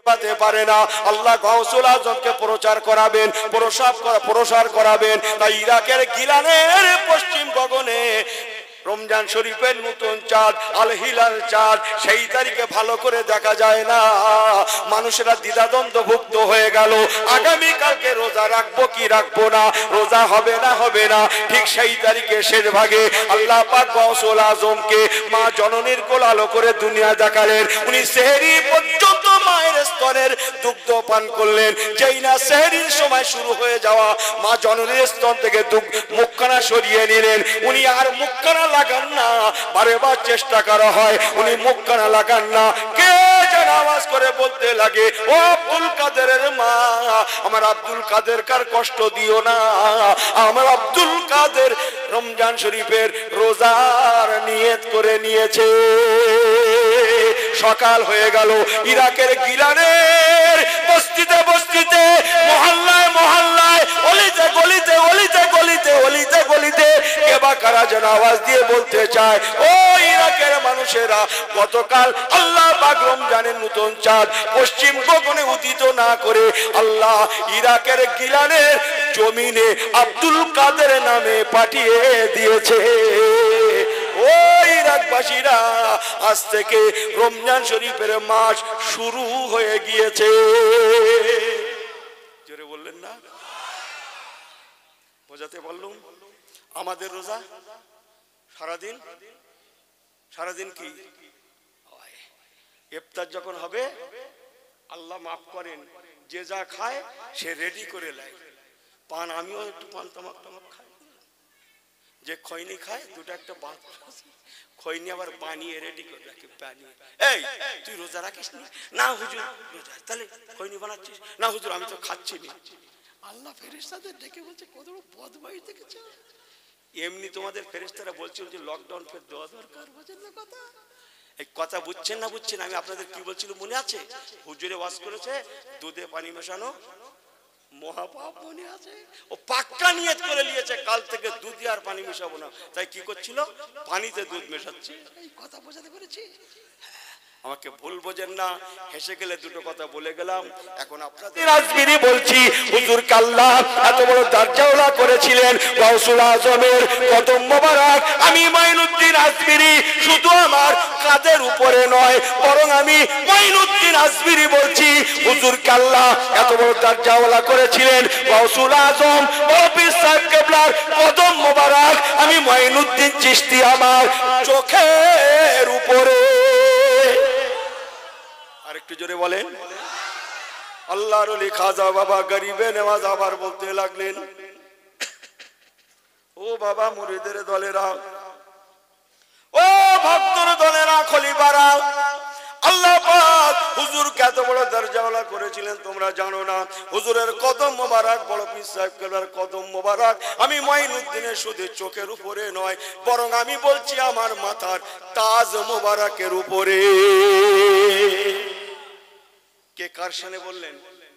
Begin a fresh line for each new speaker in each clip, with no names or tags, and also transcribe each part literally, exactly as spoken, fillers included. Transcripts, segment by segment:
তাকাতে পারে না। আল্লাহ গাউসুল আজমকে প্রচার করাবেন, প্রসাব করা প্রসার করাবেন। তাই ইরাকের গিলানের পশ্চিম গগনে রমজান শরীফের নতুন চাঁদ, আল হিলাল চাঁদ, সেই তারিখে ভালো করে দেখা যায় না। মানুষেরা দ্বিধাদ্বন্দ্বভুক্ত হয়ে গেল, আগামী কালকে রোজা রাখবো কি রাখবো না, রোজা হবে না হবে না। ঠিক সেই তারিখে শেষ ভাগে আল্লাহ পাক গাউসুল আজমকে মা জননীর কোলালো করে দুনিয়া দেখালেন। উনি সেহরি পর্যন্ত মায়ের স্তনের দুগ্ধ পান করলেন। যেই না সেহরির সময় শুরু হয়ে যাওয়া, মা জননীর স্তন থেকে মুখখানা সরিয়ে নিলেন। উনি আর মুখখানা লাগান না, বারে বার চেষ্টা করা হয়, উনি মুখখানা লাগান না। কে যেন আওয়াজ করে বলতে লাগে, ও আব্দুল কাদেরের মা, আমার আব্দুল কাদের কার কষ্ট দিও না। আমার আব্দুল কাদের রমজান শরীফের রোজার নিয়ত করে নিয়েছে। সকাল হয়ে গেল, ইরাকের গিলানের বস্তিতে বস্তিতে, মহল্লায় মহল্লায়, অলিতে গলিতে অলিতে গলিতে অলিতে গলিতে কে বা কারা যেন আওয়াজ দিয়ে বলতে চায়, ও ইরাকের মানুষেরা, গতকাল আল্লাহ পাক রমজানের নতুন চাঁদ পশ্চিম গগনে উদিত না করে আল্লাহ ইরাকের গিলানের জমিনে আব্দুল কাদের নামে পাঠিয়ে দিয়েছে। ও ইরাকবাসীরা, আজ থেকে রমজান শরীফের মাস শুরু হয়ে গিয়েছে। জোরে বললেন না? বোঝাতে পারলুম? আমাদের রোজা সারাদিন, সারাদিন কি ইফতার যখন হবে, আল্লাহ মাফ করেন, যে যা খায় সে রেডি করে নেয়। পান আমিও একটু পান তামাক তামাক খাই, যে খৈনি খায় দুটো একটা বাদ খৈনি আবার বানিয়ে রেডি করে রাখে। বানিয়ে, এই তুই রোজা রাখিস না? হুজুর রোজা। তাহলে খৈনি বানাচ্ছিস না? হুজুর আমি তো খাচ্ছি না। আল্লাহ ফেরেশতাদের ডেকে বলছে, কত বড় বদমাইশ দেখেছো। এমনি তোমাদের ফেরেশতারা বলছিল যে লকডাউন ফের দেওয়া দরকার। বোঝেন না কথা? এই কথা বুঝছেন না বুঝছেন? আমি আপনাদের কি বলছিল মনে আছে? হুজুরে ওয়াজ করেছে দুধে পানি মেশানো মহাপাপ, মনে আছে? ও পাক্কা নিয়ত করে নিয়েছে কাল থেকে দুধে আর পানি মেশাবো না। তাই কি করছিল? পানিতে দুধ মেশাচ্ছে। এই কথা বোঝাতে পেরেছি? আমাকে ভুল বোঝেন না, হেসে গেলে দুটো কথা বলে গেলাম। এখন আপনাদের আজমিরি বলছি, হুজুর কাল্লা এত বড় দরজাওয়ালা করেছিলেন গাউসুল আজমের কদম মোবারক। আমি মাইনুদ্দিন আজমিরি শুধু আমার কাদের উপরে নয়, বরং আমি মাইনুদ্দিন আজমিরি বলছি, হুজুর কাল্লা এত বড় দরজাওয়ালা করেছিলেন গাউসুল আজম বড় পীর সাহেব কেবলার কদম মোবারক। আমি মাইনুদ্দিন চিশতি আমার চোখের উপরে। আরেকটু জোরে বলেন। আল্লাহর ওলি খাজা বাবা গরিবে নেওয়াজ আবার বলতে লাগলেন, ও বাবা মুরিদের দলেরা, ও ভক্তর দলেরা, খলিফারা, আল্লাহ পাক হুজুরকে এত বড় দরজাওয়ালা করেছিলেন তোমরা জানো না। হুজুরের কদম মোবারক, বড় পীর সাহেব কেবলার কদম মোবারক আমি মাইনুদ্দিনের শুধু চোখের উপরে নয়, বরং আমি বলছি আমার মাথার তাজ মোবারকের উপরে। কে কার শানে বললেন?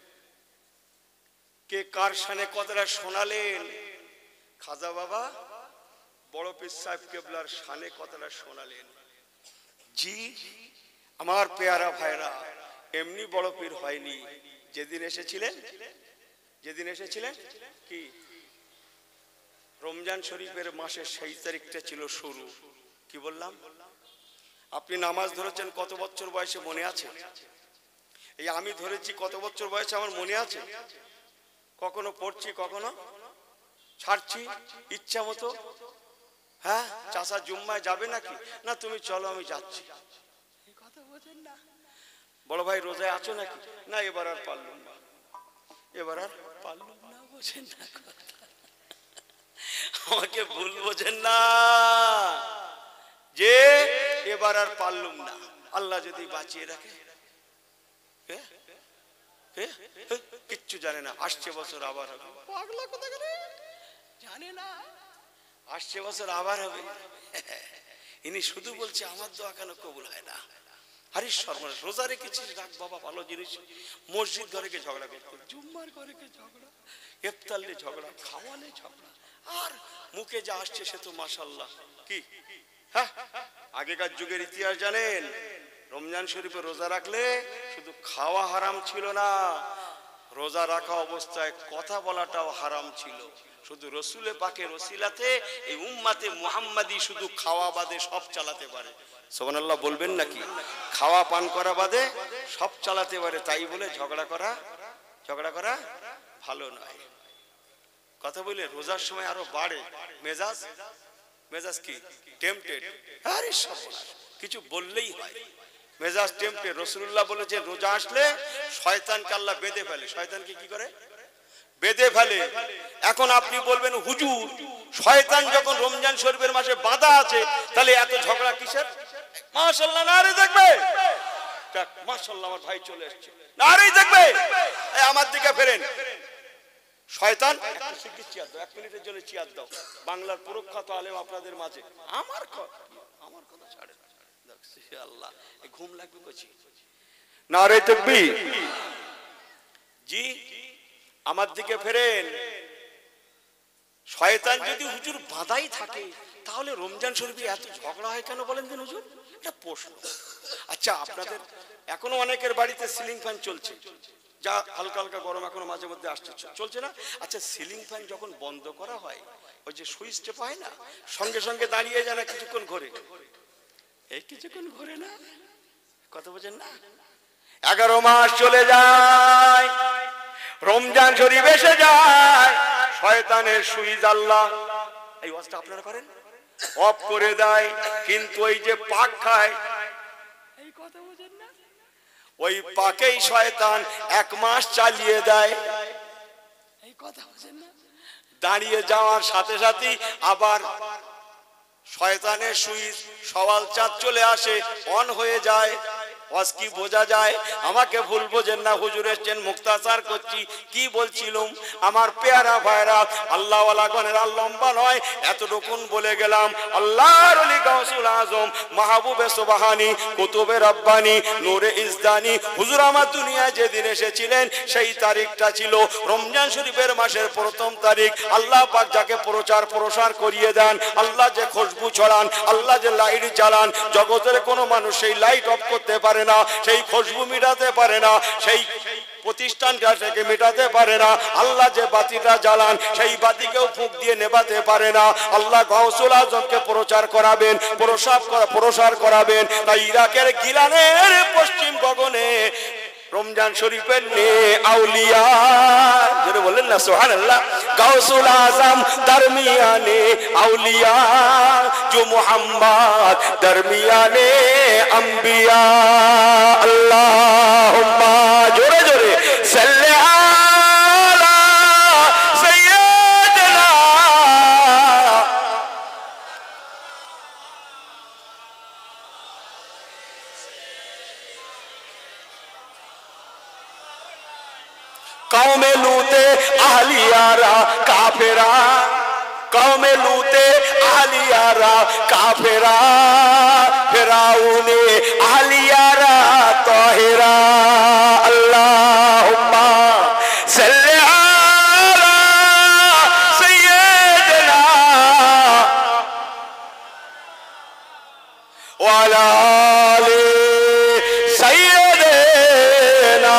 কে কার শানে কথাটা শোনালেন? খাজা বাবা বড় পীর সাহেব কেবলার শানে কথাটা শোনালেন। জি আমার পেয়ারা ভাইরা, এমনি বড় পীর হয়নি। যেদিন এসেছিলেন, যেদিন এসেছিলেন কি রমজান শরীফের মাসের সেই তারিখটা ছিল শুরু। কি বললাম? আপনি নামাজ ধরেছেন কত বছর বয়সে মনে আছে? এই আমি ধরেছি কত বছর বয়সে আমার মনে আছে। কখনো পড়ছি, কখনো ছাড়ছি ইচ্ছা মতো। হ্যাঁ, চাষা জুম্মায় যাবে নাকি? না তুমি চলো আমি যাচ্ছি। এই কথা বোঝেন না? বড় ভাই রোজায় আছো নাকি? না এবার আর পারলাম না, এবার আর পারলাম না। বোঝেন না কথা? আমাকে ভুল বোঝেন না যে এবার আর পারলাম না। আল্লাহ যদি বাঁচিয়ে রাখে, কিচ্ছু জানে না। আসছে বছর আবার হবে। পাগলা কথা জানে না, আসছে বছর আবার হবে। ইনি শুধু বলছে আমার দোয়া কেন কবুল হয় না। হারিস সর্বনাশ, রোজা রেখেছিস রাখ বাবা, ভালো জিনিস। মসজিদ ঘরে কে ঝগড়া করতো, জুম্মার ঘরে কে ঝগড়া, ইফতারলে ঝগড়া, খাওয়ালে ঝগড়া, আর মুখে যা আসছে সে তো মাশাআল্লাহ। কি হ্যাঁ, আগেকার যুগের ইতিহাস জানেন? রমজান শরীফে রোজা রাখলে শুধু খাওয়া হারাম ছিল না, রোজা রাখা অবস্থায় কথা বলাটাও হারাম ছিল। শুধু রসুলে পাকের ওসিলাতে এই উম্মাতে মুহাম্মাদি শুধু খাওয়া বাদে সব চালাতে পারে। সুবহানাল্লাহ বলবেন নাকি? খাওয়া পান করা বাদে সব চালাতে পারে, তাই বলে ঝগড়া করা ঝগড়া করা ভালো নয়। কথা বলে রোজার সময় আরো বাড়ে মেজাজ। মেজাজ কি? টেম্পটেড। আরে সব কিছু বললেই হয়, মেজাজ টেম্পটেড। রাসূলুল্লাহ বলেছে রোজা আসলে শয়তানকে আল্লাহ বেঁধে ফেলে। শয়তানকে কি করে? বেঁধে ফেলে। এখন আপনি বলবেন হুজুর শয়তান যখন রমজান শরীফের মাসে বাঁধা আছে তাহলে এত ঝগড়া কিসের? মাশাআল্লাহ নারে দেখবে, মাশাআল্লাহ আমার ভাই চলে এসেছে, নারে দেখবে। এই আমার দিকে ফেরেন। শয়তান একটা শিগগির চেয়ার দাও, এক মিনিটের জন্য চেয়ার দাও। বাংলার প্রখ্যাত আলেম আপনাদের মাঝে। আমার আমার কথা ছাড়ে আল্লাহ, ঘুম লাগবে কচি। নারে তাকবীর। জি আমার দিকে ফেরেন। শয়তান যদি হুজুর বাঁধাই থাকে তাহলে রমজান শরীফে এত ঝগড়া হয় কেন বলেন দিন হুজুর? এটা প্রশ্ন। আচ্ছা আপনাদের এখনো অনেকের বাড়িতে সিলিং ফ্যান চলছে, যা হালকা হালকা গরম এখনো মাঝে মধ্যে আসছে, চলছে না? আচ্ছা সিলিং ফ্যান যখন বন্ধ করা হয় ওই যে সুইচ টেপা হয় না, সঙ্গে সঙ্গে দাঁড়িয়ে যায় না কিছুক্ষণ ঘোরে? এই কিছুক্ষণ ঘোরে না? কথা বোঝেন না? এগারো মাস চলে যায়, রমজান শরীফ এসে যায়, শয়তানের সুইচ আল্লাহ এই ওয়াজটা আপনারা করেন অফ করে দেয়, কিন্তু ওই যে পাক খায়, এই কথা বোঝেন না? ওই পাকেই শয়তান এক মাস চালিয়ে দেয়। এই কথা বোঝেন না? দাঁড়িয়ে যাওয়ার সাথে সাথে আবার শয়তানের সুইচ সওয়াল চাঁদ চলে আসে, অন হয়ে যায়। ওয়াজ কি বোঝা যায়? আমাকে ভুল বোঝেন না, হুজুর এসেছেন মুক্তাসার করছি। কি বলছিলাম আমার পেয়ারা ভাইরা, আল্লাহ ওয়ালা গণের আর লম্বা নয়, এতটুকুন বলে গেলাম। আল্লাহর ওলি গাউসুল আজম মাহবুবে সুবহানি কুতুবে রব্বানি নূরে ইজদানি হুজুর আমার দুনিয়ায় যেদিন এসেছিলেন সেই তারিখটা ছিল রমজান শরীফের মাসের প্রথম তারিখ। আল্লাহ পাক যাকে প্রচার প্রসার করিয়ে দেন, আল্লাহ যে খুশবু ছড়ান, আল্লাহ যে লাইট জ্বালান, জগতের কোনো মানুষ সেই লাইট অফ করতে পারে না, সেই খুশবু মিটাতে পারে না, সেই প্রতিষ্ঠানটাকে মেটাতে পারে না। আল্লাহ যে বাতিটা জ্বালান সেই বাতিকেও ফুঁক দিয়ে নেভাতে পারে না। আল্লাহ গাউসুল আজমকে প্রচার করাবেন, প্রসার প্রসার করাবেন। তাই ইরাকের গিলানের পশ্চিম গগনে রমজান শরীফের নে আউলিয়া, যেটা বললেন না সুবহানাল্লাহ, গাউসুল আজম দরমিয়ানে আউলিয়া जो मोहम्मद दरमियाने अंबिया। अल्लाहुम्मा जोरे जोरे सल्ले अला सय्यदना। कौमे लूते आहलियारा काफिरा, कौमे लूते आहलियारा काफिरा, फिराऊने आहलियारा ताहिरा। अल्लाहुम्मा सल्ले अला सय्यदना व अला आलि सय्यदना।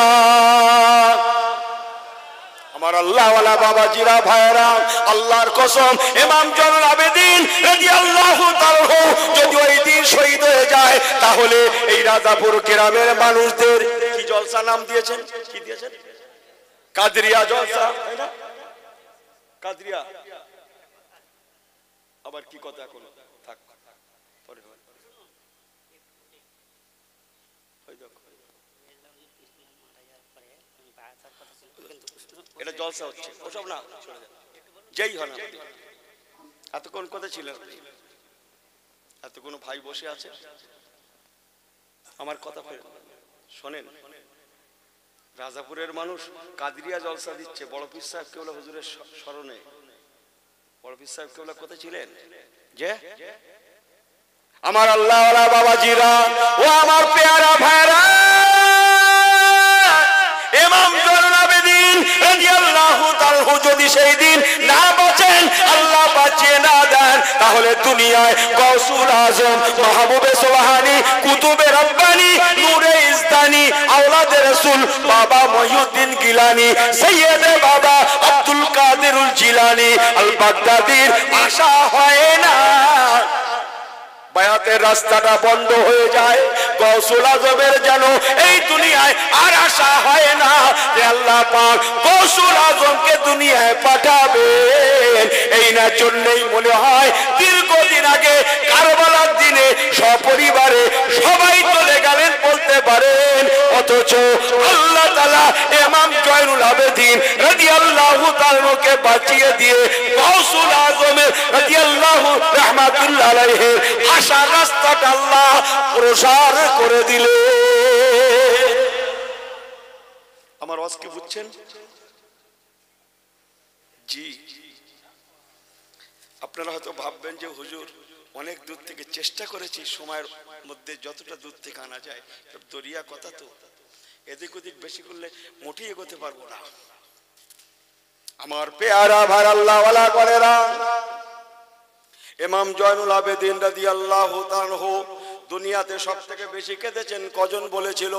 আমার আল্লাহ ওয়ালা বাবাজিরা ভাইরা, আল্লাহর কসম ইমাম জয়নুল আবেদিন রাদিয়াল্লাহু তাআলা যদি ওই দিন শহীদ হয়ে যায় তাহলে এই রাজাপুর গ্রামের মানুষদের কি জলসা নাম দিয়েছেন? কি দিয়েছেন? কাদরিয়া জলসা, তাই না? কাদরিয়া আবার কি কথা এখন থাক পরে হবে। এটা জলসা হচ্ছে, ওসব না যেই হয় না। এতক্ষণ কথা ছিল, এত কোনো ভাই বসে আছে আমার কথা ফের শোনেন। রাজাপুরের মানুষ কাদরিয়া জলসা দিচ্ছে বড় পীর সাহেব কেবলা হুজুরের স্মরণে। বড় পীর সাহেব কেবলা কোথায় ছিলেন? যে আমার আল্লাহ ওয়ালা বাবাজিরা ও আমার পেয়ারা ভাইরা, ইমাম জয়নুল আবেদিন রাদিয়াল্লাহু তাআলা যদি সেই দিন না বাঁচেন, আল্লাহ বাঁচিয়ে না দেন, তাহলে তাহলে দুনিয়ায় গৌসুল আজম, মাহবুবে সুবহানী, কুতুবে রব্বানী, নূরে ইসদানী, আওলাদে রাসূল বাবা মহিউদ্দিন গিলানী, সৈয়দে বাবা আব্দুল কাদিরুল জিলানী আল বাগদাদীর আশা হয় না। বায়াতের রাস্তাটা বন্ধ হয়ে যায়, গৌসুল আজমের যেন এই দুনিয়ায় আর আশা হয় না যে আল্লাহ পাক গৌসুল আজমকে দুনিয়ায় পাঠাবেন। এই না জন্যই মনে হয় দীর্ঘদিন আগে কারবালার দিনে সপরিবারে সবাই চলে গেলেন বলতে পারেন, অথচ আল্লাহ তাআলা ইমাম জয়নুল আবেদিন রাদিয়াল্লাহু তাআলাকে বাঁচিয়ে দিয়ে গৌসুল আজমের রাদিয়াল্লাহু রাহমাতুল্লাহ আলাইহি আশার রাস্তাটা আল্লাহ প্রসার করে দিলে। আমার ওয়াজ কি বুঝছেন? জি, আপনারা হয়তো ভাববেন যে হুজুর অনেক দূর থেকে চেষ্টা করেছি, সময়ের মধ্যে যতটা দূর থেকে আনা যায়, দরিয়া কথা তো এদিক ওদিক বেশি করলে মোটেই এগোতে পারবো না। আমার পেয়ারা ভাই আল্লাহ ওয়ালা করেরা, ইমাম জয়নুল আবেদিন রাদিয়াল্লাহু তাআলা দুনিয়াতে সবথেকে বেশি কেঁদেছেন কজন বলেছিল?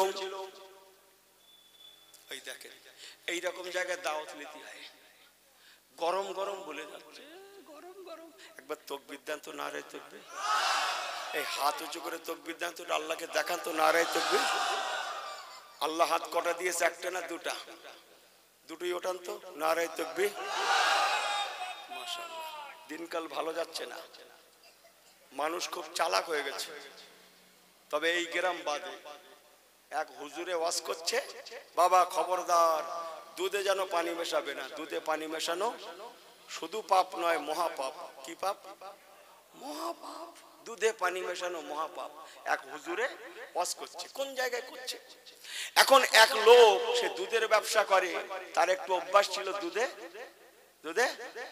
এই দেখেন এইরকম জায়গায় দাওয়াত নিতে হয়, গরম গরম বলে যাচ্ছে, গরম গরম। একবার তাকবীর দেন তো, নারায়ে তাকবীর। এই হাত উঁচু করে তাকবীর দেন তো, আল্লাহকে দেখান তো, নারায়ে তাকবীর। আল্লাহ হাত কটা দিয়েছে? একটা না দুটা? দুটোই ওঠান তো, নারায়ে তাকবীর। মাশাআল্লাহ, দিনকাল ভালো যাচ্ছে না, মানুষ খুব চালাক হয়ে গেছে। তবে এই গ্রাম বাদে এক হুজুরে ওয়াজ করছে, বাবা খবরদার দুধে যেন পানি মেশাবে না। দুধে পানি মেশানো শুধু পাপ নয়, মহাপাপ। কি পাপ? মহাপাপ। দুধে পানি মেশানো মহাপাপ। এক হুজুরে ওয়াজ করছে, কোন জায়গায় করছে? এখন এক লোক সে দুধের ব্যবসা করে, তার একটু অভ্যাস ছিল দুধে দুধে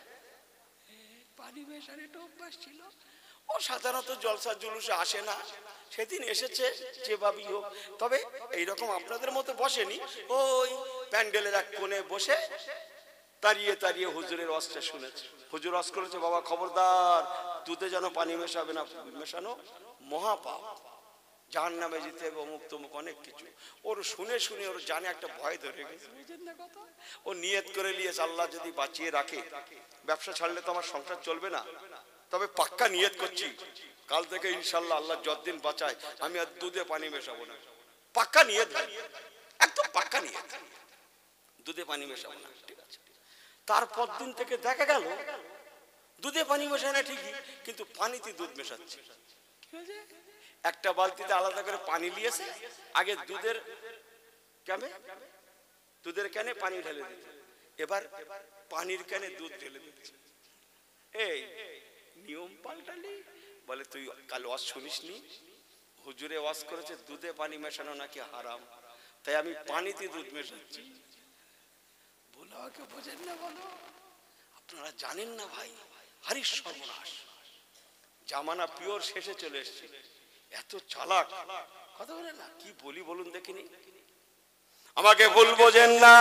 পানি মেশানোর একটা অভ্যাস ছিল। ও সাধারণত জলসা জুলুসে আসে না, সেদিন এসেছে যেভাবেই হোক। তবে এইরকম আপনাদের মতো বসেনি, ওই প্যান্ডেলের এক কোণে বসে তাড়িয়ে তাড়িয়ে হুজুরের ওয়াজটা শুনেছে। হুজুর ওয়াজ করেছে, বাবা খবরদার দুধে যেন পানি মেশাবে না, মেশানো মহাপাপ, জাহান্নামে যেতে হবে, অমুক তমুক অনেক কিছু। ওর শুনে শুনে ওর জানে একটা ভয় ধরে গেছে, বুঝেন না কথা? ও নিয়ত করে নিয়েছে, আল্লাহ যদি বাঁচিয়ে রাখে, ব্যবসা ছাড়লে তো আমার সংসার চলবে না, তবে পাক্কা নিয়ত করছি কাল থেকে ইনশাআল্লাহ আল্লাহ যতদিন বাঁচায় আমি আর দুধে পানি মেশাবো না। পাক্কা নিয়ত, একদম পাক্কা নিয়ত, দুধে পানি মেশাবো না। ঠিক আছে। তারপর দিন থেকে দেখা গেল দুধে পানি মেশায় না ঠিকই, কিন্তু পানিতে দুধ মেশাচ্ছে। একটা বালতিতে আলাদা করে পানি নিয়েছে, আগে দুধের ক্যানে দুধের ক্যানে পানি ঢেলে দিত, এবার পানির ক্যানে দুধ ঢেলে দিচ্ছে। এই নিয়ম পাল্টালি? বলে তুই কাল ওয়াজ শুনিসনি? হুজুরে ওয়াজ করেছে দুধে পানি মেশানো নাকি হারাম, তাই আমি পানিতে দুধ মেশাচ্ছি। বলো কে বোঝেন না? বলো, আপনারা জানেন না ভাই, হারিস সর্বনাশ। জামানা পিওর শেষে চলে এসেছে, এত চালাক কথা বলে না। কি বলি বলুন দেখিনি? আমাকে ভুল বোঝেন না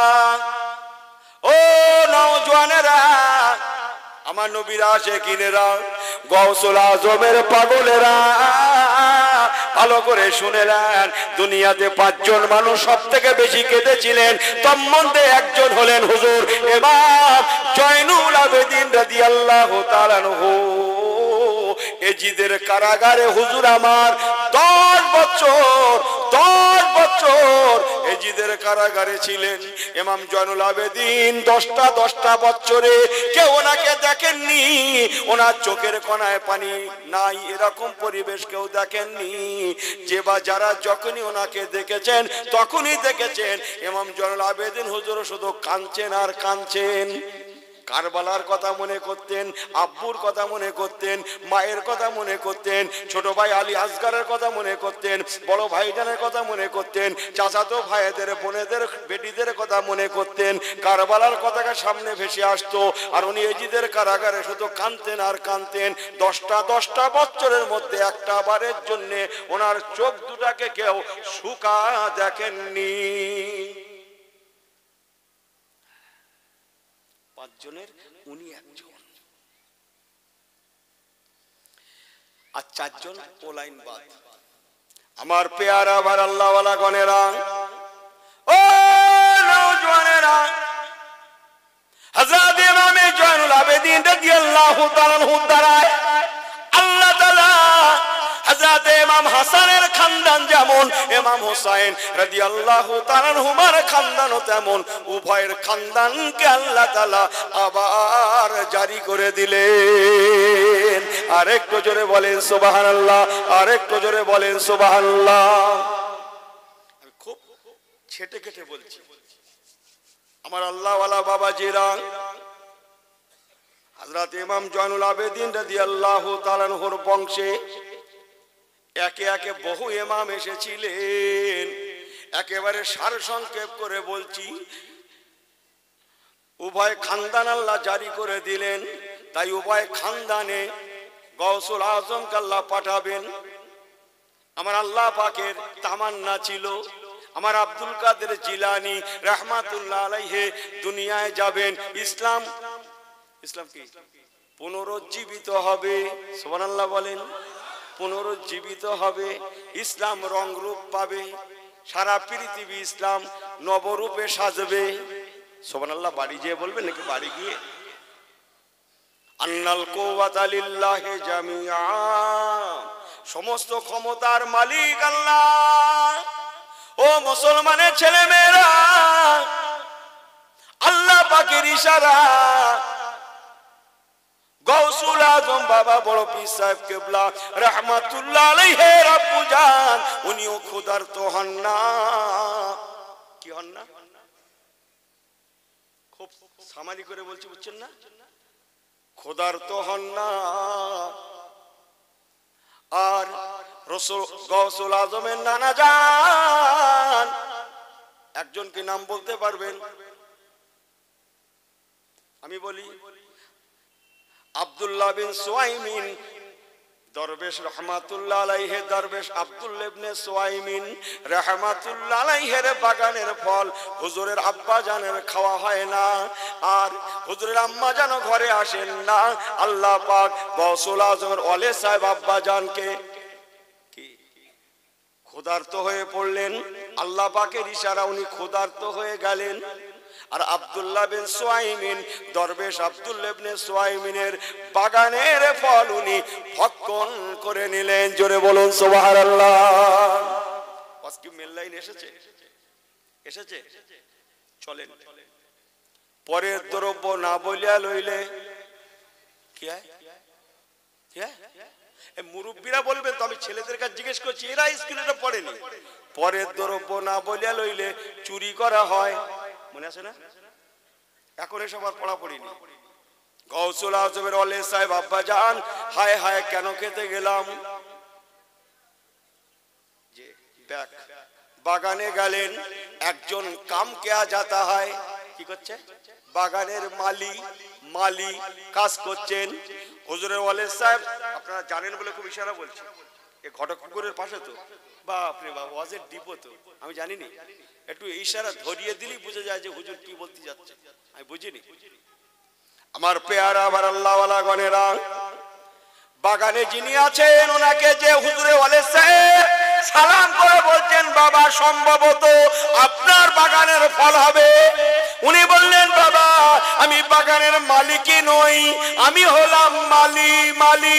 ও নওজওয়ানেরা, আমার নবীর আশিকিনেরা, গৌসুল আজমের পাগলেরা, ভালো করে শুনে নেন। দুনিয়াতে পাঁচজন মানুষ সব থেকে বেশি কেঁদেছিলেন, তার মধ্যে একজন হলেন হুজুর ইমাম জয়নুল আবেদিন রাদিয়াল্লাহু তাআলা আনহু। এজিদের কারাগারে হুজুর আমার দশ বছর দশ বছর এজিদের কারাগারে ছিলেন। ইমাম জয়নুল আবেদিন দশটা দশটা বছরে কেউ ওনাকে দেখেননি, ওনার চোখের কোণায় পানি নাই, এরকম পরিবেশ কেউ দেখেননি। যে বা যারা যখনই ওনাকে দেখেছেন তখনই দেখেছেন ইমাম জয়নুল আবেদিন হুজুর শুধু কাঁদছেন আর কাঁদছেন। কারবালার কথা মনে করতেন, আব্বুর কথা মনে করতেন, মায়ের কথা মনে করতেন, ছোট ভাই আলী আসগারের কথা মনে করতেন, বড় ভাইজানের কথা মনে করতেন, চাচাতো ভাইদের বোনেদের বেটিদের কথা মনে করতেন। কারবালার কথাটা সামনে ভেসে আসতো, আর উনি এজিদের কারাগারে শুধু কাঁদতেন আর কাঁদতেন। দশটা দশটা বছরের মধ্যে একটা বারের জন্য ওনার চোখ দুটাকে কেউ শুকা দেখেননি। পাঁচজনের উনি একজন। চারজন ও লাইন বাদ। আমার পেয়ারা আমার আল্লাহওয়ালা গণেরা, ও নওজওয়ানেরা, হযরত ইমাম জয়নুল আবেদিন রাদিয়াল্লাহু তাআলা আনহু দ্বারায় আল্লাহ তাআলা হযরত ইমাম হাসানের খানদান যেমন ইমাম হুসাইন রাদিয়াল্লাহু তাআলা আনহুমার খানদানও তেমন, উভয়ের খানদানকে আল্লাহ তাআলা আবার জারি করে দিলেন। আরেকটু জোরে বলেন সুবহানাল্লাহ, আরেকটু জোরে বলেন সুবহানাল্লাহ। আমি খুব ছেটে কেটে বলছি, আমার আল্লাহওয়ালা বাবাজিরা, হযরত ইমাম জয়নুল আবেদিন রাদিয়াল্লাহু তাআলা আনহুর বংশে একে একে বহু ইমাম এসেছিলেন। একেবারে সারসংক্ষেপ করে বলছি, উভয় খানদান আল্লাহ জারি করে দিলেন। তাই উভয় খানদানে গৌসুল আজমকে আল্লাহ পাঠাবেন। আমার আল্লাহ পাকের তামান্না ছিল আমার আব্দুল কাদের জিলানী রাহমাতুল্লাহ আলাইহি দুনিয়ায় যাবেন, ইসলাম ইসলাম কি পুনরুজ্জীবিত হবে। সুবহানাল্লাহ বলেন, পুনরুজ্জীবিত হবে, ইসলাম রং রূপ পাবে, সারা পৃথিবী ইসলাম নবরূপে সাজবে। সুবহানাল্লাহ বাড়ি যেয়ে বলবেন নাকি বাড়ি গিয়ে? আন্নাল কুওয়াতা লিল্লাহি জামিআ, সমস্ত ক্ষমতার মালিক আল্লাহ। ও মুসলমানের ছেলে মেয়েরা, আল্লাহ পাকের ইশারা গৌসুল আজম বাবা বড় পীর সাহেব কেবলা রাহমাতুল্লাহ আলাইহি আব্বু জান, উনিও ক্ষুধার্ত হন না। কি হন না? খুব সামারি করে বলছি, বুঝছেন না? ক্ষুধার্ত হন না। আর রাসূল গৌসুল আজমের নানা জান একজন কি নাম বলতে পারবেন? আমি বলি, আব্দুল্লাহ বিন সুয়াইমিন দরবেশ রাহমাতুল্লাহ আলাইহি, দরবেশ আব্দুল্লাহ ইবনে সুয়াইমিন রাহমাতুল্লাহ আলাইহির বাগানের ফল হুজুরের আব্বা জানের খাওয়া হয় না, আর হুজুরের আম্মা জান ঘরে আসেন না। আল্লাহ পাক গৌসুল আজমের ওলে সাহেব আব্বা জানকে কি ক্ষুধার্ত হয়ে পড়লেন। আল্লাহ পাকের ইশারা উনি ক্ষুধার্ত হয়ে গেলেন। আর আব্দুল্লাহ বিন সুয়াইমিন দরবেশ আব্দুল্লাহ ইবনে সুয়াইমিনের বাগানের ফল উনি ভক্ষণ করে নিলেন। জোরে বলুন সুবহানাল্লাহ। আজকে মেল লাইন এসেছে এসেছে চলেন। পরের দ্রব্য না বলিয়া লইলে কি হয়? কি হয়? মুরব্বীরা বলবেন তো, আমি ছেলেদের কাছে জিজ্ঞেস করছি, এরা স্কুলে পড়েনি। পরের দ্রব্য না বলিয়া লইলে চুরি করা হয়, মনে আছে না? এখন এসব আর পড়া পড়িনি। গৌসুল আজমের ওলে সাহেব আব্বা জান হায় হায় কেন খেতে গেলাম, যে দেখ বাগানে গেলেন, একজন কাম কেয়া যাতা হয়, কি করছে? বাগানের মালি মালি কাজ করছেন। হুজুরের ওলে সাহেব আপনারা জানেন বলে খুব ইশারা বলছি, এ ঘটকপুকুরের পাশে তো, বাপরে বাপ, ওয়াজের ডিপো তো, আমি জানিনি। একটু ইশারা ধরিয়ে দিলেই বুঝে যায় যে হুজুর কি বলতে যাচ্ছে, আমি বুঝিনি। আমার পেয়ারা আমার আল্লাহওয়ালা গণেরা, বাগানে যিনি আছেন ওনাকে যে হুজুরে ওয়ালে সাহেব সালাম করে বলছেন, বাবা সম্ভবত আপনার বাগানের ফল হবে। উনি বললেন, বাবা আমি বাগানের মালিকই নই, আমি হলাম মালি। মালি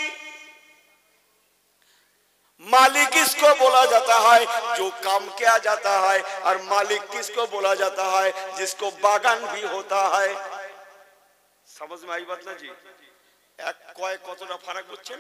मालिक किसको बोला जाता है? जो काम किया जाता है। और मालिक किसको बोला जाता है? जिसको बागान भी होता है। समझ में आई बात ना जी? एक कय कतटा फाराक बुझছেন?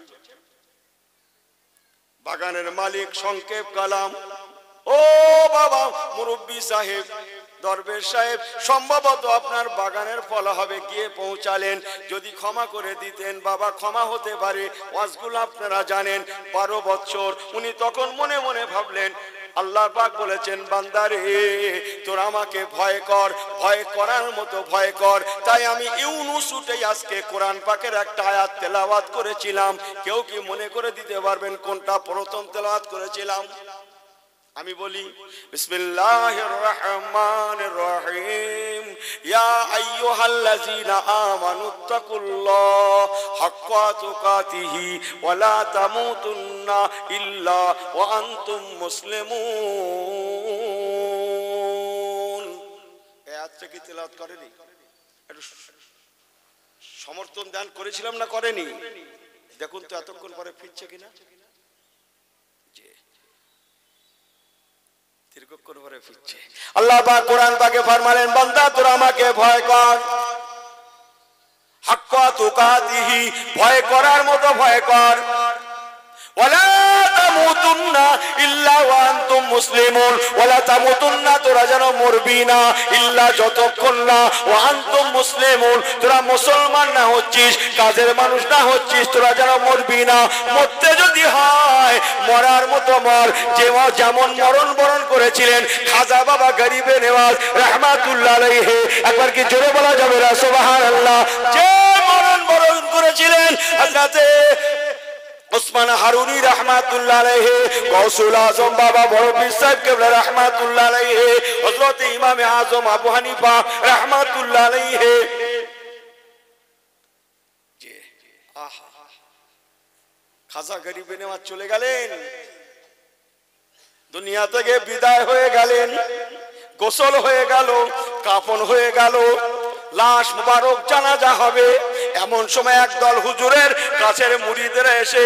বাগানের মালিক সংক্ষেপ কালাম, ও বাবা মুরব্বী সাহেব দরবেশ সাহেব, সম্ভবত আপনার বাগানের ফল হবে, গিয়ে পৌঁছালেন, যদি ক্ষমা করে দিতেন বাবা ক্ষমা হতে পারে। ওয়াজগুলো আপনারা জানেন, বারো বছর। উনি তখন মনে মনে ভাবলেন, আল্লাহ পাক বলেছেন, বান্দারে তোর আমাকে ভয় কর, ভয় করার মতো ভয় কর। তাই আমি ইউনুস উঠে আজকে কোরআন পাকের একটা আয়াত তেলাওয়াত করেছিলাম। কেউ কি মনে করে দিতে পারবেন কোনটা প্রথম তেলাওয়াত করেছিলাম? আমি বলি বিসমিল্লাহির রহমানির রহিম, ইয়া আইয়ুহাল্লাযীনা আমানুত্তাকুল্লাহ হাক্কা তুকাতিহি ওয়া লা তামুতুন্না ইল্লা ওয়া আনতুম মুসলিমুন। এই আয়াতটা কি তেলাওয়াত করেনি? একটু সমর্থন দান করেছিলাম না করেনি? দেখুন তো এতক্ষণ পরে ফিরছে কিনা। দীর্ঘক্ষণ পরে ফিরছে। আল্লাহ পাক কোরআন পাকে ফরমালেন, বান্দা তোরা আমাকে ভয় কর, হাক্কা তুকাতিহি, ভয় করার মতো ভয় কর, ওয়ালা তামুতুন্না ইল্লা ওয়া আনতুম মুসলিমুন, ওয়ালা তামুতুন্না, তোরা যেন মরবি না, ইল্লা, যতক্ষণ না, ওয়া আনতুম মুসলিমুন, তোরা মুসলমান না হচ্ছিস, কাজের মানুষ না হচ্ছিস, তোরা যেন মরবি না। মরতে যদি হয় মরার মতো মর, যে যেমন মরণ বরণ করেছিলেন খাজা বাবা গরিবে নেওয়াজ রাহমাতুল্লাহ আলাইহি। একবার কি জোরে বলা যাবে না সুবহানাল্লাহ? যে মরণ বরণ করেছিলেন হযরতে উসমান হারুনি রাহমাতুল্লাহ আলাইহি, গৌসুল আজম বাবা বড় পীর সাহেব কেবলা রাহমাতুল্লাহ আলাইহি, হযরত ইমাম আজম আবু হানিফা রাহমাতুল্লাহ আলাইহি। জি, আহা, খাজা গরিবে নেওয়াজ চলে গেলেন, দুনিয়া থেকে বিদায় হয়ে গেলেন, গোসল হয়ে গেল, কাফন হয়ে গেল, লাশ মুবারক জানাজা হবে। এমন সময় একদল হুজুরের কাছের মুরিদরা এসে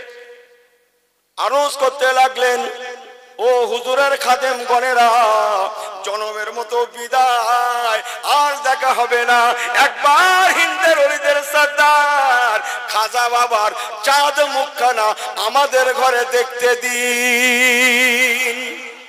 আরজ করতে লাগলেন, ও হুজুরের খাদেম গণেরা, জনমের মতো বিদায়, আর দেখা হবে না, একবার হিন্দের অলিদের সর্দার খাজা বাবার চাঁদ মুখখানা আমাদের ঘরে দেখতে দিন।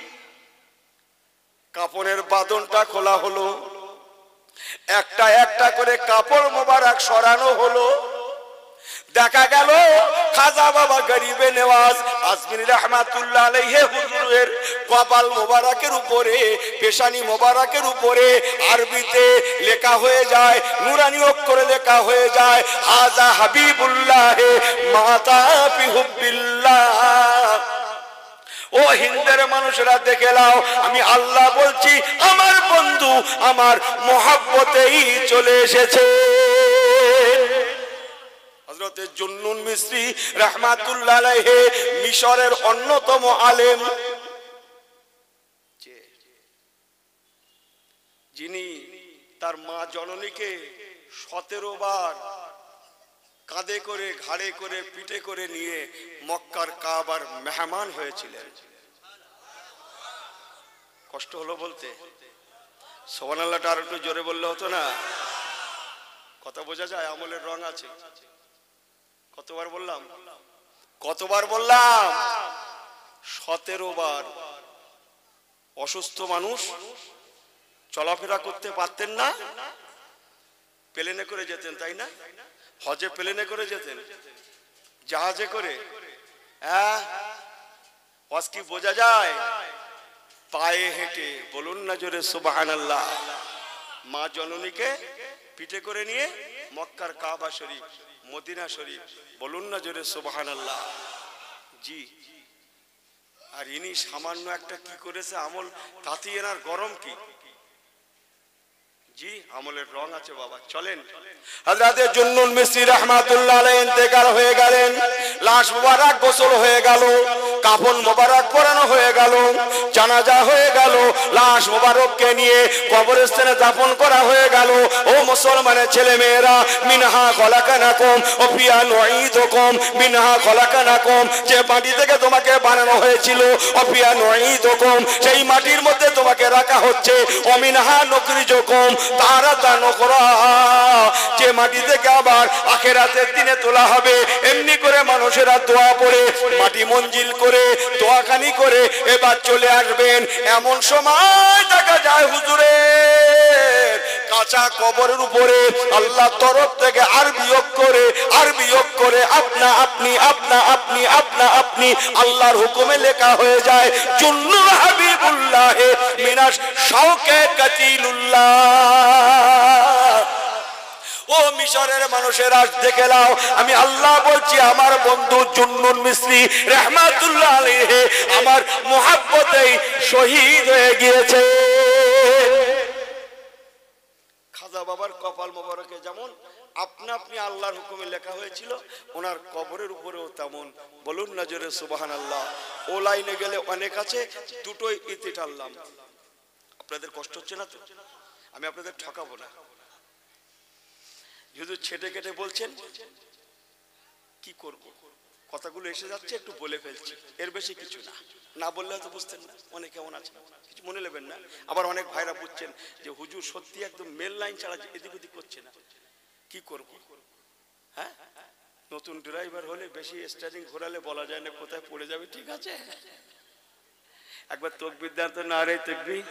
কাপড়ের বাঁধনটা খোলা হলো, একটা একটা করে কাপড় মোবারক সরানো হলো। দেখা গেল খাজা বাবা গরিবে নেওয়াজ আজমিরি রাহমাতুল্লাহ আলাইহি হুজুরের কপাল মোবারকের উপরে, পেশানি মোবারকের উপরে আরবিতে লেখা হয়ে যায়, নুরানি অক্ষরে লেখা হয়ে যায়, হাজা হাবিবুল্লাহ মাতা ফি হুব্বিল্লাহ। ও হিন্দের মানুষরা দেখে নাও, আমি আল্লাহ বলছি, আমার বন্ধু আমার মহব্বতেই চলে এসেছে। হযরতে জুন্নুন মিসরি রাহমাতুল্লাহ আলাইহি মিশরের অন্যতম আলেম, যিনি তার মা জননীকে সতেরো বার কাঁধে করে, ঘাড়ে করে, পিঠে করে নিয়ে মক্কার কাবার মেহমান হয়েছিলেন। কষ্ট হলো বলতে? সুবহানাল্লাহটা আর একটু জোরে বললে হতো না? কথা বোঝা যায়? আমলের রং আছে। কতবার বললাম? কতবার বললাম? সতেরো বার। অসুস্থ মানুষ, চলাফেরা করতে পারতেন না, প্লেনে করে যেতেন, তাই না? হজে প্লেনে করে যেতেন, জাহাজে করে। হ্যাঁ, হজ কি বোঝা যায়? পায়ে হেঁটে, বলুন না জোরে সুবহানাল্লাহ। মা জননীকে পিঠে করে নিয়ে মক্কার কাবা শরীফ, মদিনা শরীফ, বলুন না জোরে সুবহানাল্লাহ। জি, আর ইনি সামান্য একটা কি করেছে আমল, তাতে এনার গরম কি? জি, আমলের রং আছে বাবা। চলেন, হযরতে জুন্নুন মিসরি রাহমাতুল্লাহ আলাইহি ইন্তেকাল হয়ে গেলেন, লাশ মুবারক গোসল হয়ে গেল, কাফন মুবারক পরানো হয়ে গেল, জানাজা হয়ে গেল, লাশ মুবারককে নিয়ে কবরস্থানে দাফন করা হয়ে গেল। ও মুসলমানের ছেলে মেয়েরা, মিনহা খলাকানাকুম ওয়া ফিহা নুঈদুকুম, মিনহা খলাকানাকুম, যে মাটি থেকে তোমাকে বানানো হয়েছিল, ওয়া ফিহা নুঈদুকুম, সেই মাটির মধ্যে তোমাকে রাখা হচ্ছে, ওয়া মিনহা নুখরিজুকুম তারাতান উখরা, যে মাটি থেকে আবার আখিরাতের দিনে তোলা হবে। এমনি করে মানুষেরা দোয়া পড়ে, মাটি মঞ্জিল করে, দোয়াখানি করে এবার চলে আসবেন। এমন সময় দেখা যায় হুজুরের কাঁচা কবরের উপরে আল্লাহ তরফ থেকে আর বিয়োগ করে, আর বিয়োগ করে আপনা আপনি আপনা আপনি আপনা আপনি আল্লাহর হুকুমে লেখা হয়ে যায়, জুন্নুন হাবিবুল্লাহ মিনাশ শাওকে কাতিলুল্লাহ। ও
মিশরের মানুষের আজ দেখে নাও, আমি আল্লাহ বলছি আমার বন্ধু জুন্নুন মিসরি রাহমাতুল্লাহ আলাইহি আমার মুহাব্বতেই শহীদ হয়ে গিয়েছে।
খাজা বাবার কপাল মোবারকে যেমন আপনা আপনি আল্লাহর হুকুমে লেখা হয়েছিল, ওনার কবরের উপরেও তেমন। বলুন না জোরে সুবহানাল্লাহ। ও লাইনে গেলে অনেক আছে, দুটোই ইতি টানলাম। আপনাদের কষ্ট হচ্ছে না তো? আমি আপনাদের ঠকাবো না। যদি ছেটে কেটে বলছেন কি করব, কথাগুলো এসে যাচ্ছে একটু বলে ফেলছি, এর বেশি কিছু না। না বললে হয়তো বুঝতেন না, অনেক কেমন আছে কিছু মনে নেবেন না। আবার অনেক ভাইরা বুঝছেন যে হুজুর সত্যি একদম মেল লাইন ছাড়া এদিক ওদিক করছে না, কি করব? হ্যাঁ, নতুন ড্রাইভার হলে বেশি স্টারিং ঘোরালে বলা যায় না কোথায় পড়ে যাবে। ঠিক আছে, একবার তকবীর দেন তো, না রে তকবীর।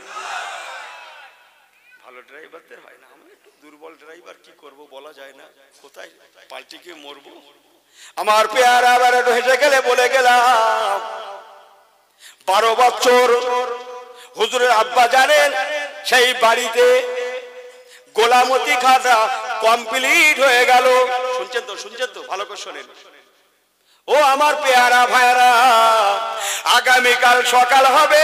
ভালো ড্রাইভারদের হয় না, আমরা একটু দুর্বল ড্রাইভার, কি করব বলা যায় না, কোথায় পাল্টিকে মরবো।
আমার পেয়ারা বেড়াটো হেসে গেলে বলে গেলাম, বারো বছর হুজুরের আব্বা জানেন সেই বাড়িতে গোলামতি খাতা কমপ্লিট হয়ে গেল।
শুনছেন তো, শুনছেন তো, ভালো করে শোনেন।
ও আমার পেয়ারা ভাইরা, আগামীকাল সকাল হবে,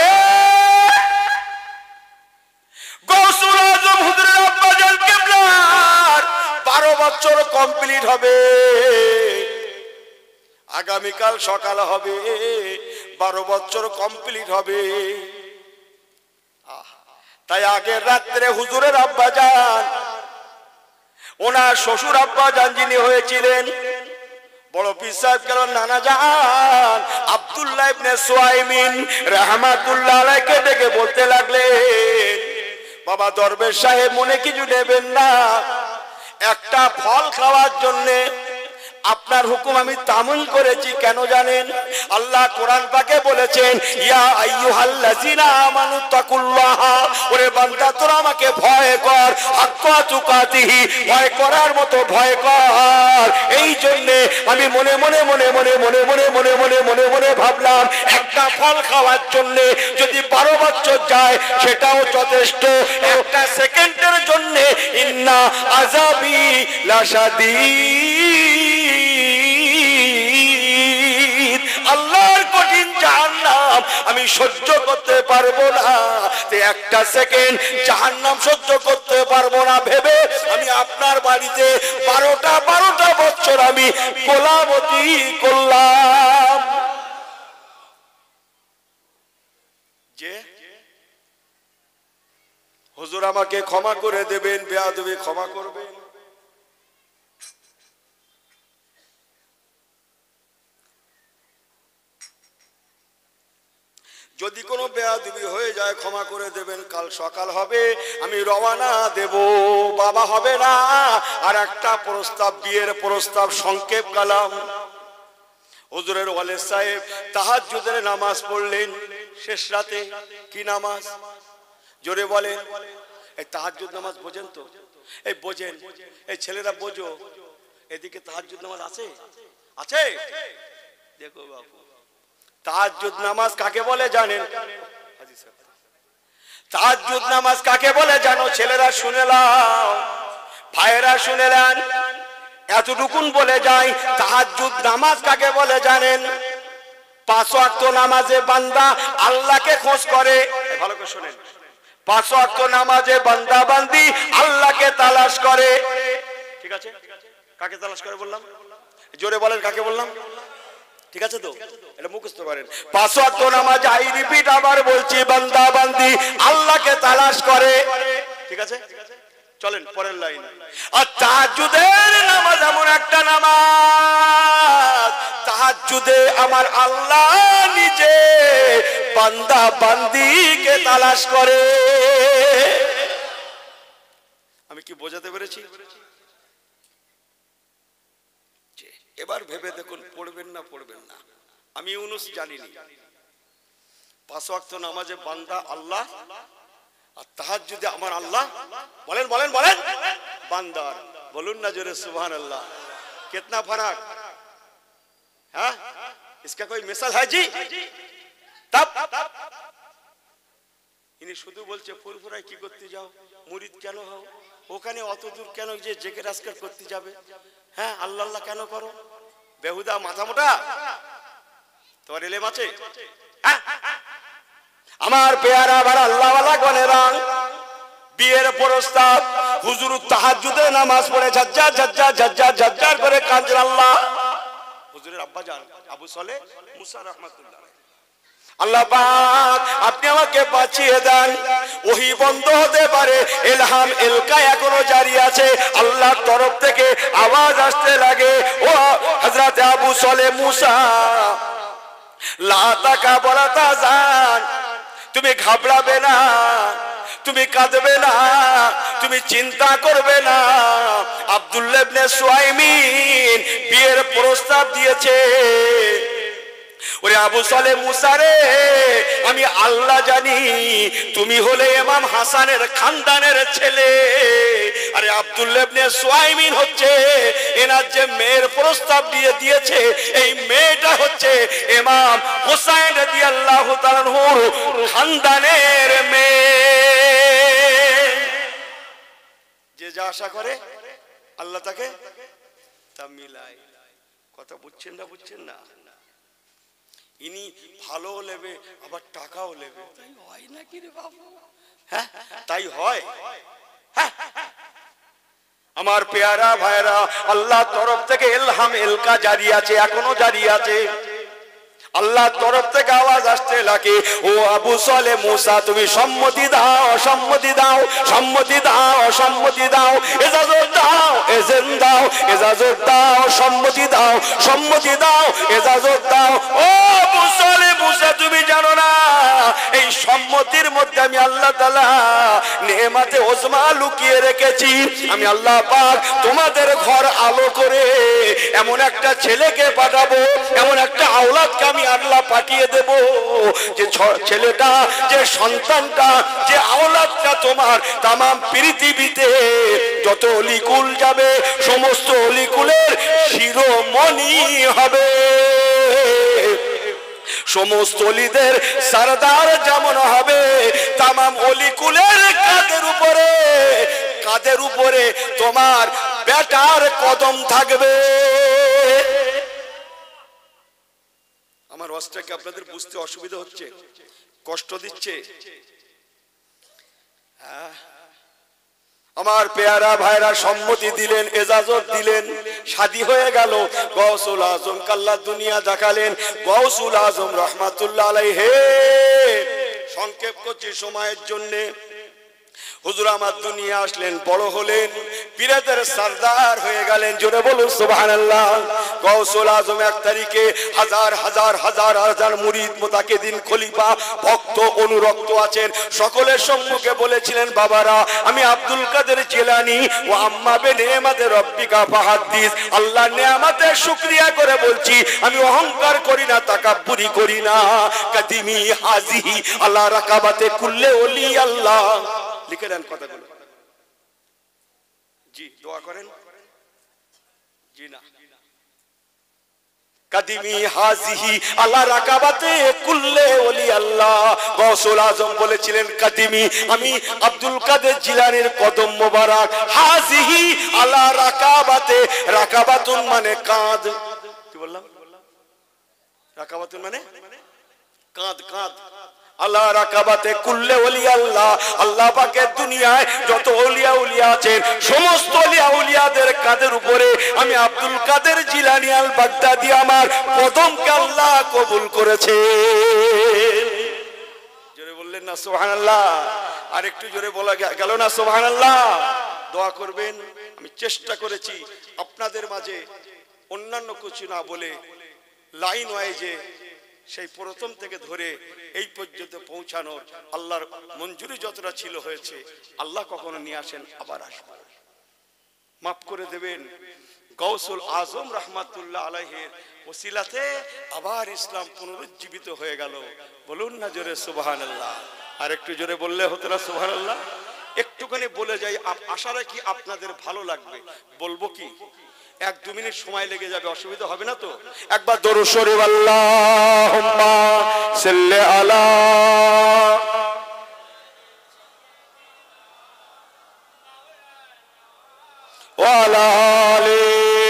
গৌসুল আজম হুজুরের আব্বা জান কিবলার বারো বছর কমপ্লিট হবে। আগামীকাল সকাল হবে, বারো বছর কমপ্লিট হবে। তাই আগের রাত্রে হুজুরের আব্বা জান, ওনার শ্বশুর আব্বা জান যিনি হয়েছিলেন বড় পীর সাহেব কেন নানা জান আব্দুল্লাহ ইবনে সুয়াইমিন রাহমাতুল্লাহ আলাইহি ডেকে বলতে লাগলেন, বাবা দরবেশ সাহেব মনে কিছু নেবেন না, একটা ফল খাওয়ার জন্যে আপনার হুকুম আমি তামিল করেছি। কেন জানেন? আল্লাহ কোরআন পাকে বলেছেন, ইয়া আইয়ুহাল্লাযিনা আমানু তাকুল্লাহ, ওরে বান্দা তোরা আমাকে ভয় কর, হাক্কা তুকাতিহি, ভয় করার মতো ভয় কর। এই জন্য আমি মনে মনে মনে মনে মনে মনে মনে মনে মনে মনে ভাবলাম, একটা ফল খাওয়ার জন্য যদি বারো বছর যায় সেটাও যথেষ্ট। একটা সেকেন্ডের জন্য ইন্না আযাবি লাশাদীদ, আল্লাহর কঠিন জাহান্নাম আমি সহ্য করতে পারবো না। একটা সেকেন্ড জাহান্নাম সহ্য করতে পারবো না ভেবে আমি আপনার বাড়িতে বারোটা বারোটা বছর আমি গোলামতি করলাম।
যে হুজুর আমাকে ক্ষমা করে দেবেন, বেয়াদবি ক্ষমা করবেন। যদি কোনো বেয়াদবি হয়ে যায় ক্ষমা করে দেবেন। কাল সকাল হবে, আমি রওনা দেব, বাবা হবে না। আর একটা প্রস্তাব, বিয়ের প্রস্তাব, সংক্ষেপ কালাম। হুজুরের ওয়ালেদ সাহেব তাহাজ্জুদের নামাজ পড়লেন শেষ রাতে। কি নামাজ? জোরে বলেন। এই তাহাজ্জুদ নামাজ বোঝেন তো? এই বোঝেন, এই ছেলেরা বোঝো, এদিকে তাহাজ্জুদ নামাজ আছে আছে দেখো বাবু, তাহাজ্জুদ নামাজ কাকে বলে জানেন? তাহাজ্জুদ নামাজ কাকে বলে জানো? ছেলেরা শুনে নাও, ভাইয়েরা শুনে নেন, এতটুকুন বলে যাই, তাহাজ্জুদ নামাজ কাকে বলে জানেন? পাঁচ ওয়াক্ত নামাজে বান্দা আল্লাহকে খোঁজ করে। ভালো করে শুনেন, পাঁচ ওয়াক্ত নামাজে বান্দা বান্দি আল্লাহকে তালাশ করে। ঠিক আছে, কাকে তালাশ করে বললাম? জোরে বলেন, কাকে বললাম? ঠিক আছে তো, এটা মুখস্থ করেন। পাঁচ ওয়াক্ত নামাজ, আই রিপিট আবার বলছি, বান্দা বান্দি আল্লাহকে তালাশ করে। ঠিক আছে, চলেন পরের লাইন। আর তাহাজ্জুদের নামাজ এমন একটা নামাজ, তাহাজ্জুদে আমার আল্লাহ নিজে বান্দা বান্দিকে তালাশ করে। আমি কি বোঝাতে পেরেছি? এবার ভেবে দেখুন, পড়বেন না পড়বেন না। আমি ইউনুস জানিনি, পাঁচ ওয়াক্ত নামাজে বান্দা আল্লাহ, আর তাহাজ্জুদে আমার আল্লাহ বলেন বলেন বলেন বান্দার। বলুন না জোরে সুবহানাল্লাহ। कितना फर्क है? इसका कोई मिसाल है जी? तब ইনি শুধু বলছে ফুরফুরায় কি করতে যাও, মুরিদ কেন হও, ওখানে অত দূর কেন যে জেকের আজকার করতে যাবে, হ্যাঁ আল্লাহ আল্লাহ কেন করো, বেহুদা মাথা মোটা, তোমার এলেম আছে?
আমার পেয়ারা ভার আল্লাহওয়ালা গনেরা, বিয়ের প্রস্তাব, হুজুর তাহাজ্জুদে নামাজ পড়ে ঝাজ্জা ঝাজ্জা ঝাজ্জা ঝাজ্জার করে কাঁদছেন আল্লাহ।
হুজুরের আব্বা জান আবু সালেহ মুসা রাহমাতুল্লাহ,
আল্লাহ পাক আপনি আমাকে বাঁচিয়ে দেন, ওহী বন্ধ হতে পারে, ইলহাম ইলকা এখনো জারি আছে, আল্লাহর তরফ থেকে আওয়াজ আসতে লাগে, ও হযরত আবু সালেহ মুসা লা তাকা ওয়ালা তাহজান, তুমি ঘাবড়াবে না, তুমি কাঁদবে না, তুমি চিন্তা করবে না। আব্দুল্লাহ ইবনে সুয়াইমিন বিয়ের প্রস্তাব দিয়েছে। ওরে আবু সালেহ মুসা রে, আমি আল্লাহ জানি তুমি হলে ইমাম হাসানের খানদানের ছেলে, আরে আব্দুল্লাহ ইবনে সুয়াইমিন হচ্ছে এনার যে মেয়ের প্রস্তাব দিয়ে দিয়েছে, এই মেয়েটা হচ্ছে ইমাম হুসাইন রাদিয়াল্লাহু তাআলা আনহুর খানদানের মেয়ে।
যে যা আশা করে আল্লাহ তাকে তা মিলায়। কথা বুঝছেন না? বুঝছেন না? ইনি ভালো নেবে আবার টাকাও নেবে, তাই হয় নাকি রে বাবু? হ্যাঁ তাই হয়।
আমার পেয়ারা ভাইরা, আল্লাহর তরফ থেকে ইলহাম ইলকা জারি আছে, এখনো জারি আছে। আল্লাহর তরফ থেকে আওয়াজ আসতে লাগে, ও আবু সালেহ মুসা তুমি সম্মতি দাও, সম্মতি দাও, সম্মতি দাও, সম্মতি দাও, ইজাজত দাও, এজেন দাও, ইজাজত দাও, সম্মতি দাও, সম্মতি দাও, ইজাজত দাও। ও আবু সালেহ মুসা তুমি জানো না এই সম্মতির মধ্যে আমি আল্লাহ তাআলা নেমাতে ওজমা লুকিয়ে রেখেছি। আমি আল্লাহ পাক তোমাদের ঘর আলো করে এমন একটা ছেলেকে পাঠাবো, এমন একটা আওলাদকে আমি আল্লাহ পাঠিয়ে দেব, যে ছেলেটা, যে সন্তানটা, যে আওলাদটা তোমার তামাম পৃথিবীতে যত অলিকুল যাবে সমস্ত অলিকুলের শিরোমণি হবে, সমস্ত অলিদের সরদার যেমন হবে, তামাম অলিকুলের কাদের উপরে কাদের উপরে তোমার বেটার কদম থাকবে।
আমার ওয়াজটাকে আপনাদের বুঝতে অসুবিধা হচ্ছে, কষ্ট দিচ্ছে?
আমার পেয়ারা ভাইরা সম্মতি দিলেন, এজাজত দিলেন, শাদী হয়ে গেল। গৌসুল আজম কাল্লা দুনিয়া দেখালেন, গৌসুল আজম রহমাতুল্লাহ আলাইহি। সংক্ষেপ করছি সময়ের জন্যে। হুজুর আমার দুনিয়া আসলেন, বড় হলেন, পীরদের সরদার হয়ে গেলেন। জোরে বলুন সুবহানাল্লাহ। গৌসুল আজম এক তারিখে হাজার হাজার হাজার হাজার মুরিদ, মুতাকিদিন, খলিফা, ভক্ত, অনুরক্ত আছেন, সকলের সম্মুখে বলেছিলেন, বাবারা আমি আব্দুল কাদের জিলানী ও আম্মা বে নেমাতে রব্বিকা ফাহাদ্দিস, আল্লাহর নেয়ামতের শুকরিয়া করে বলছি, আমি অহংকার করি না, তাকাব্বুরি করি না। কাদিমি হাজিহি আলা রাকাবাতে কুল্লে ওলি আল্লাহ। লিখে দেন কথাগুলো। জি দোয়া করেন। জি না। কাদিমি হাজিহি আলা রাকাবাতে কুল্লে ওলি আল্লাহ। গৌসুল আজম বলেছিলেন, কাদিমি আমি আব্দুল কাদের জিলানীর কদম মোবারক, হাজিহি আলা রাকাবাতে, রাকাবাতুন মানে কাঁধ। কি বললাম? রাকাবাতুন মানে কাঁধ, কাঁধ। আল্লাহ রাকাবাতে কুল্লে ওলি আল্লাহ, আল্লাহ পাকের দুনিয়ায় যত ওলিয়া উলিয়া আছেন সমস্ত ওলিয়া উলিয়াদের কাঁধের উপরে আমি আব্দুল কাদের জিলানী আল বাগদাদি আমার কদমকে আল্লাহ কবুল করেছে। জোরে বললেন না সুবহানাল্লাহ? আর একটু জোরে বলা গেল না সুবহানাল্লাহ? দোয়া করবেন। আমি চেষ্টা করেছি আপনাদের মাঝে অন্যান্য কিছু না বলে লাইন ওয়াইজে সেই প্রথম থেকে ধরে এই পর্যন্ত পৌঁছানোর আল্লাহর মঞ্জুরি যতটা ছিল হয়েছে। আল্লাহ কখনো নিয়ে আসেন, আবার আসবেন, মাফ করে দেবেন। গৌসুল আজম রহমাতুল্লাহ আলাইহির ওসিলাতে আবার ইসলাম পুনরুজ্জীবিত হয়ে গেল। বলুন না জোরে সুবহানাল্লাহ? আর একটু জোরে বললে হতো না সুবহানাল্লাহ? একটুখানি বলে যাই, আশা রাখি আপনাদের ভালো লাগবে। বলবো কি, এক দু মিনিট সময় লেগে যাবে, অসুবিধা হবে না তো? একবার দরুদ শরীফ আল্লাহুম্মা সাল্লি আলা ওয়ালা আলি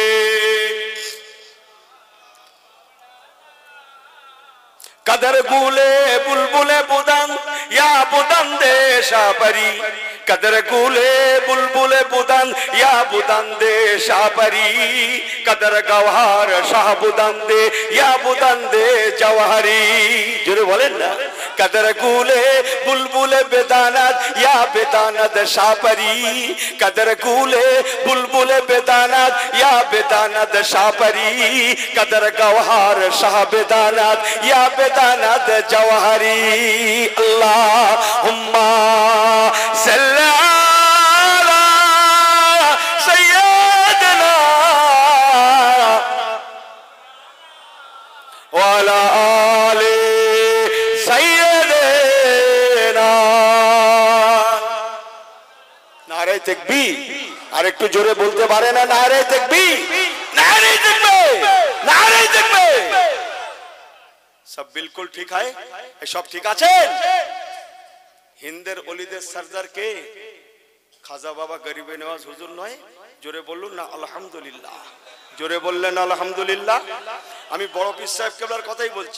कदर गुले बुलबुले बुदन या बुदन दे शापरी कदर गुले बुलबुले बुदन या बुदन दे शापरी कदर गवार शाह बुदन दे या बुदन दे जवाहरी जुरे बोले ना कदर गुले बुलबुले बेदानत या बेदानत शापरी कदर गुले बुलबुले बेदानत या बेदानत शापरी कदर गवार शाह बेदानत या बेदानत जवाहरी अल्लाहुम्मा सल्ली अला सय्यदना व अला आलि सय्यदना नारे तकबीर আর একটু জোরে বলতে পারে না নারে তাকবীর নারে তাকবীর নারে তাকবীর सब बिल्कुल ठीक है सब ठीक आছেন হিন্দের ওলিদের সরদার কে খাজা বাবা গরিবে নওয়াজ হুজুর নয় জোরে বলুন না আলহামদুলিল্লাহ জোরে বললেন আলহামদুলিল্লাহ আমি বড় পীর সাহেব কেবলার কথাই বলছি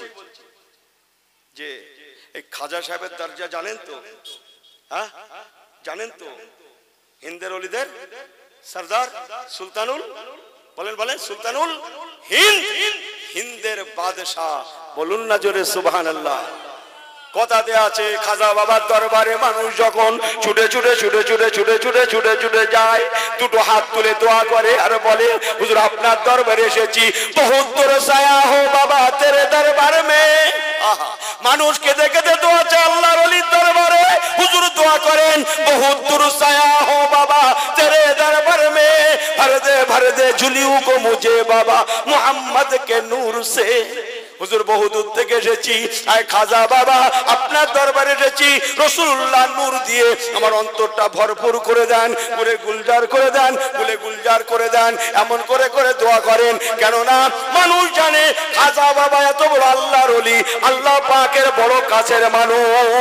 যে এই খাজা সাহেবের দরজা জানেন তো হ্যাঁ জানেন তো হিন্দের ওলিদের সরদার সুলতানুল বলেন বলেন সুলতানুল হিন্দ হিন্দের বাদশা বলুন না জোরে সুবহানাল্লাহ কথাতে আছে খাজা বাবার দরবারে মানুষ যখন ছুটে ছুটে ছুটে ছুটে ছুটে ছুটে ছুটে ছুটে যায় দুটো হাত তুলে দোয়া করে আর বলে হুজুর আপনার দরবারে এসেছি বহুত দূর সায়া হো বাবা তেরে দরবার মে আহা মানুষ কেঁদে কেঁদে দোয়া চায় আল্লাহর ওলির দরবারে হুজুর দোয়া করেন বহুত দূর সায়া হো বাবা তেরে দরবার মে ভর দে ভর দে ঝুলিও কো মুঝে বাবা মোহাম্মদ के नूर से হুজুর বহু দূর থেকে এসেছি আয় খাজা বাবা আপনার দরবারে এসেছি রাসূলুল্লাহ নূর দিয়ে আমার অন্তরটা ভরপুর করে দেন পুরে গুলজার করে দেন ফুলে গুলজার করে দেন এমন করে করে দোয়া করেন কেন না মানুষ জানে খাজা বাবা এত বড় আল্লাহর ওলি আল্লাহ পাকের বড় কাছের মানুষ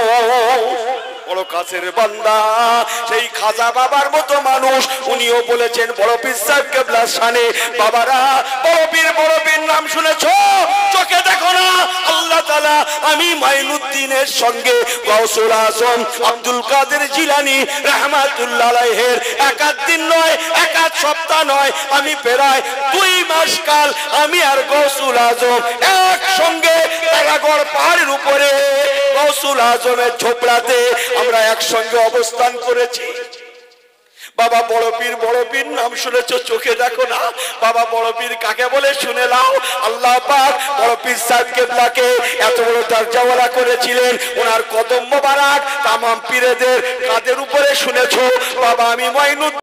বড় কাছের বান্দা সেই খাজা বাবার মতো মানুষ উনিও বলেছেন বড় পীর সাহেব কেবলার শানে বাবারা বড় পীর বড় পীর নাম শুনেছো চোখে দেখো না আল্লাহ তাআলা আমি মাইনুদ্দিনের সঙ্গে গাউসুল আজম আব্দুল কাদের জিলানী রাহমাতুল্লাহ আলাইহির একাত দিন নয় একাত সপ্তাহ নয় আমি প্রায় দুই মাস কাল আমি আর গাউসুল আজম একসঙ্গে তারাগড় পাহাড়ের উপরে গাউসুল আজমের ঝোপড়াতে আমরা একসঙ্গে অবস্থান করেছি বাবা বড় পীর বড় পীর নাম শুনেছো চোখে দেখো না বাবা বড় পীর কাকে বলে শুনে নাও আল্লাহ পাক বড় পীর সাহেব কেবলাকে এত বড় দরজাওয়ালা করেছিলেন ওনার কদম মোবারক তামাম পীরদের কাদের উপরে শুনেছো বাবা আমি মাইনুদ্দিন